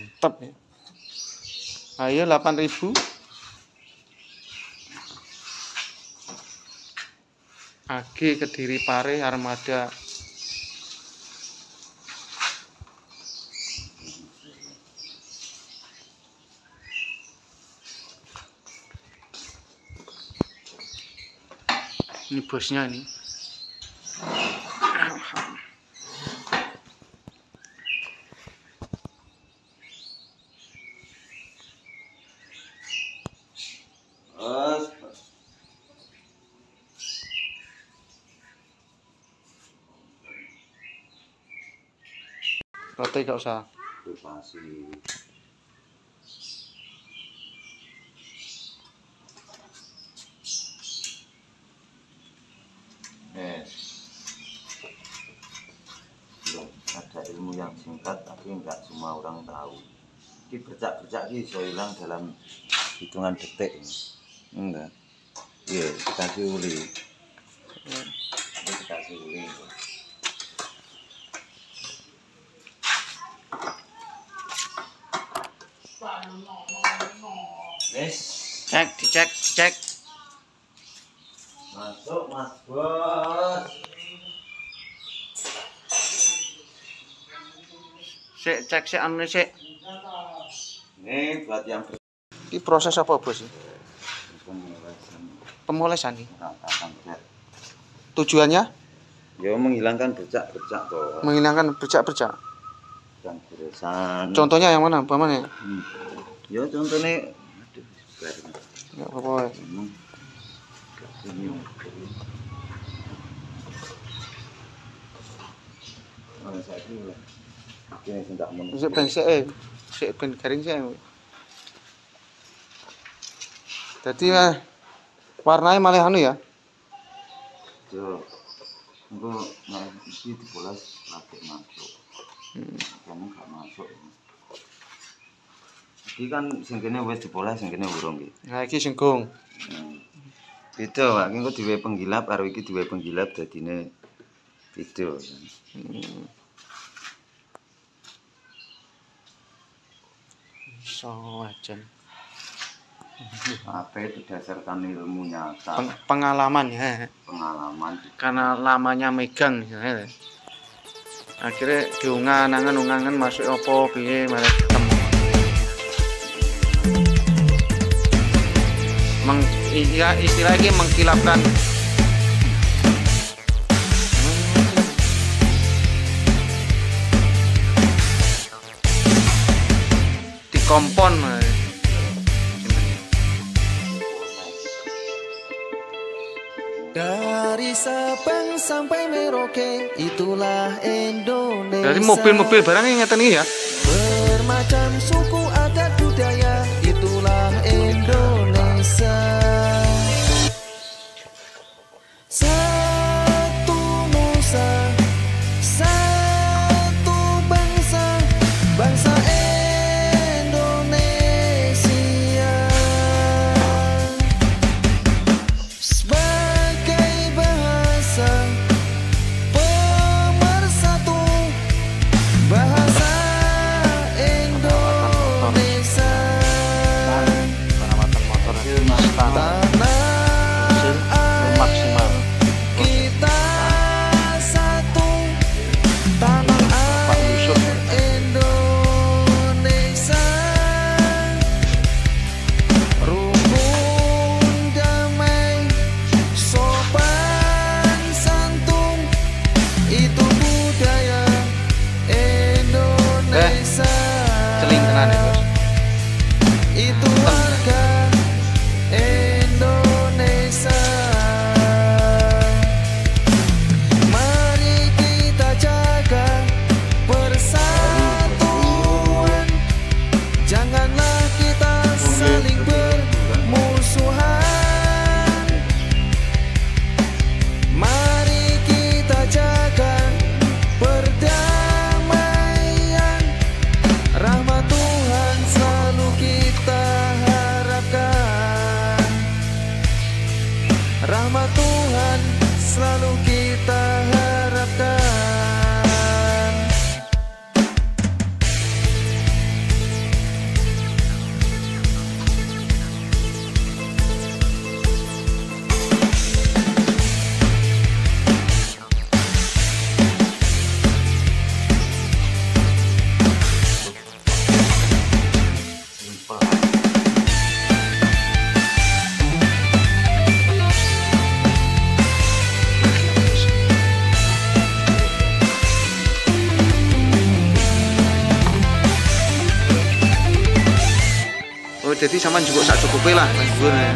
Mantap ya. Ayo 8.000. AG Kediri Pare Armada. Ini bosnya nih. Roti gak usah. Privasi. Ada ilmu yang singkat tapi enggak semua orang tahu. Ini bercak-bercak ini bisa hilang dalam hitungan detik. Enggak. Iya, dikasih uli. Ini dikasih uli. Dicek. Masuk, Mas Bos. Cek anu sik. Ini buat yang Ini proses apa, Bos? pemolesan. Pemolesan nih. Ratakan cat. Tujuannya Ya menghilangkan bercak-bercak toh. menghilangkan bercak-bercak. Dan goresan. Contohnya yang mana? Paman ya? Ya contohnya aduh, sebenarnya. Enggak apa-apa. Ini. Oh, saya dulu. Ini sudah menunggu. Sik ben sik ben garing sik. Dadi warnanya malah anu ya. Yo. Engko nek iki dibolas lagi masuk. Kamu gak masuk. Iki kan sing kene wis dibolas, sing kene urung iki. Nah iki singgung. Beda, Pak. Engko diwe penggilap karo iki diwe penggilap dadine beda. Iso aja. Apa itu berdasarkan ilmu nyata, Pengalaman ya. pengalaman. Karena lamanya megang ya. Akhirnya diungan-angan masuk opo piye malah ketemu. Istilah ini mengkilapkan. Dikompon. Dari Sabang sampai Merauke, itulah Indonesia. Dari mobil-mobil barangnya ngeten iki ya. Bermacam suku adat budaya, itulah Indonesia. Satu nusa, satu bangsa, bangsa Indonesia. Sebagai bahasa pemersatu, bahasa Indonesia. Perawatan motor Tanah maksimal. kita satu, tanah air Indonesia. Rukun damai, sopan santun, itu budaya Indonesia. Celing tenan ya, Bos. Itu warga Indonesia. Mari kita jaga persatuan, janganlah kita saling bermusuhan. Mari kita jaga perdamaian, jadi sampean juga sak cukupe lah dhuwur ya.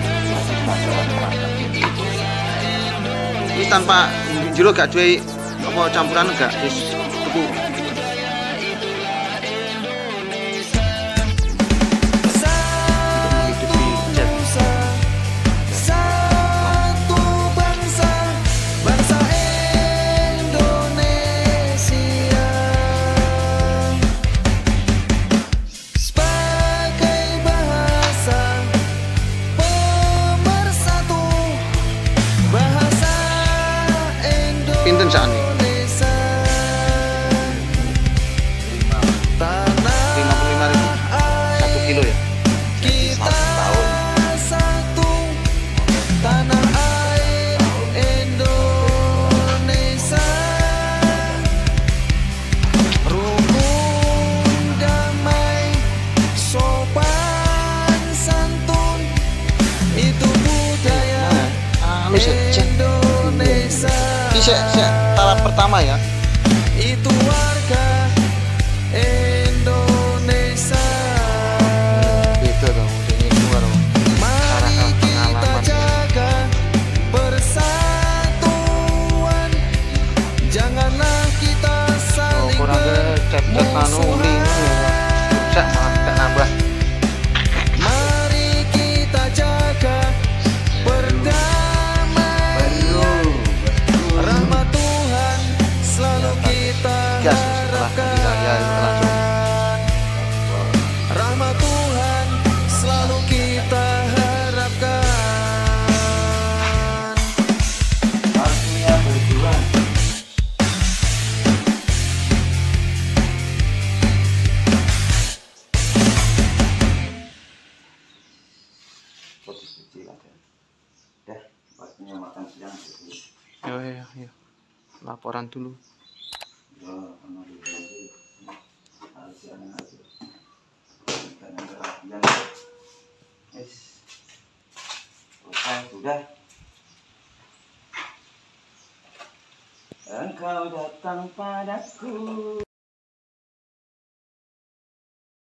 Ini tanpa jero gak duwe apa campuran gak wis tuku. Pinten sakne? 55.000 1 kilo ya. Kita satu tanah air Indonesia, rukun damai sopan santun, itu budaya Indonesia. Ini tahap pertama ya. Itu warga Indonesia. Beda dong, ini keluar dong. Mari kita jaga persatuan, janganlah kita saling Kurang cek-cek anu uli ya. Malah nambah. Mari kita jaga perdamaian, rahmat Tuhan selalu kita Gas setelah diraya itu langsung. rahmat Tuhan selalu kita harapkan. Artinya berjuang. Kecil aja. Dah, waktunya makan siang dulu. Yo. Laporan dulu. Ya, anu dulu aja. Harus yang aja. Karena perhatian. Selesai sudah. Engkau datang padaku.